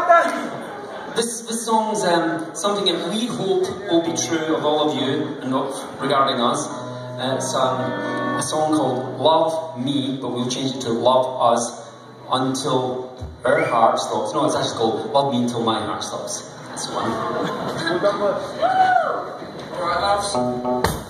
This song's something that we hope will be true of all of you and not regarding us. It's a song called Love Me, but we'll change it to Love Us Until Our Heart Stops. No, it's actually called Love Me Until My Heart Stops. That's the one. Alright, loves.